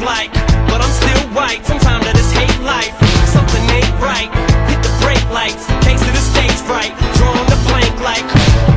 like, but I'm still white. Sometimes I just hate life. Something ain't right. Hit the brake lights, case of the stage fright. Drawing the blank like,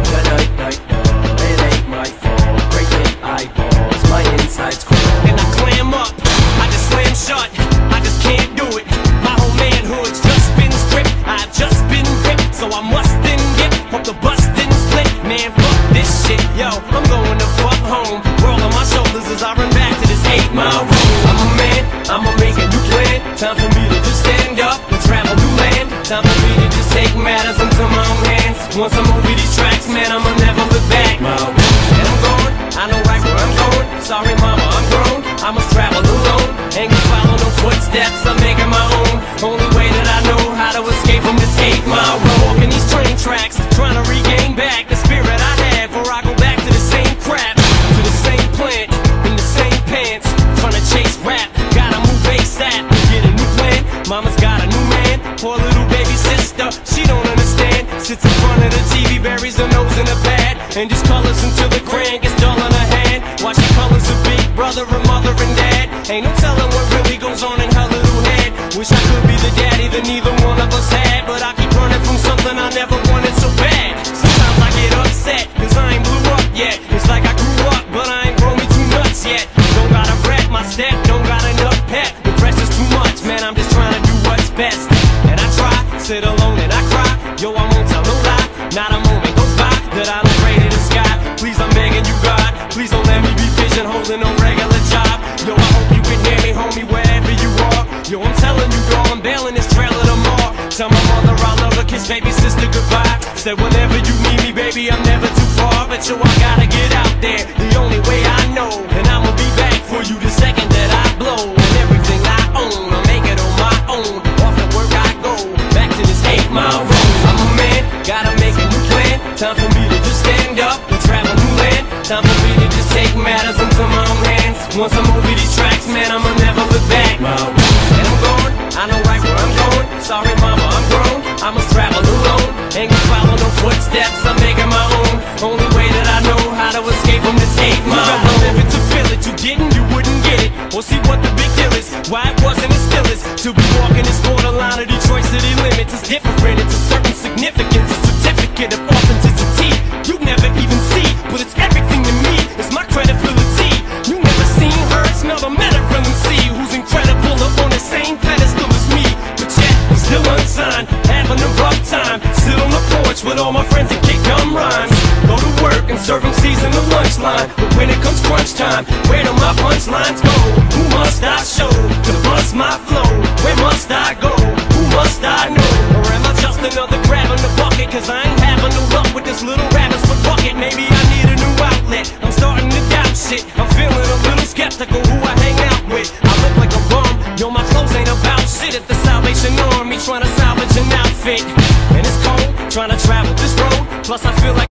it ain't my fault. Break big eyeballs, my insides crawl. and I clam up, I just slam shut. I just can't do it. My whole manhood's just been stripped. I've just been ripped, so I must then get. Hope the bus didn't split. Man, fuck this shit. Yo, I'm going to fuck home. Roll on my shoulders as I run back to this 8-mile road. I'm a man, I'ma make a new plan. Time for me to just stand up and travel new land. Time for me to just take matters into my own hands. Once I'm over these tracks, man, I'ma never look back. And I'm gone, I know right where I'm going. Sorry mama, I'm grown, I must travel alone. Ain't gonna follow no footsteps, I'm making my own. Only way that I know how to escape from this 8-mile road. Walking these train tracks, trying to regain back the spirit I had. Before I go back to the same crap, to the same plant, in the same pants. Trying to chase rap, gotta move ASAP and get a new plan. Mama's got a new man, poor little baby sister, she don't understand. Sits in front of the TV, buries her nose in a pad, and just colors until the crayon gets dull in her hand. While she colors a big brother, a mother and dad. Ain't no telling what really goes on in her little head. Wish I could be the daddy that neither one of us had, but I keep running from something I never wanted so bad. Sometimes I get upset, cause I ain't blew up yet. It's like I grew up, but I ain't grown me too nuts yet. Don't gotta rap my step, don't got enough pep. The pressure's too much, man, I'm just trying to do what's best. And I try, sit alone and I cry. Yo, I won't tell no lie, not a moment goes by that I don't pray to the sky. Please, I'm begging you, God, please don't let me be pigeonholed in no regular job. Yo, I hope you can hear me, homie, wherever you are. Yo, I'm telling you, girl, I'm bailing this trailer tomorrow. Tell my mother I love her, kiss baby sister goodbye. Said whenever you need me, baby, I'm never too far. But yo, I gotta get out there, the only way I know. And I'ma be back for you the second that I blow. And everything I own, I'll make it on my own. Off the work I go, back to this 8-mile road. I'm a man, gotta make a new plan. Time for me to just stand up and travel new land. Time for me to just take matters into my own hands. Once I'm over these tracks, man, I'ma never look back. And I'm gone, I know right where I'm going. Sorry mama, I'm grown, I must travel alone. Ain't gonna follow no footsteps, I'm making my own. Only way that I know how to escape from this 8-mile road. You gotta live it to feel it, you didn't, you wouldn't get it. Or see what the big deal is, why it wasn't and still is. To be walking this borderline of Detroit city limits is different, it's a certain significance, a certificate of authenticity. You never even see, but it's everything to me, it's my credibility. You never seen, heard, smelled, or met a real MC who's incredible up on the same pedestal as me. But yet, I'm still unsigned, having a rough time. Sit on the porch with all my friends and kick gum rhymes. Go to work and serve MCs in the lunch line. But when it comes crunch time, where do my punchlines go? Who must I show to bust my flow? Where must I go? Who must I know? Or am I just another grab in the bucket? Cause I ain't having no luck with this little rabbit's foot bucket. Maybe I need a new outlet, I'm starting to doubt shit. I'm feeling a little skeptical who I hang out with. I look like a bum, yo, my clothes ain't about shit. At the Salvation Army trying to salvage an outfit. And it's cold, trying to travel this road. Plus I feel like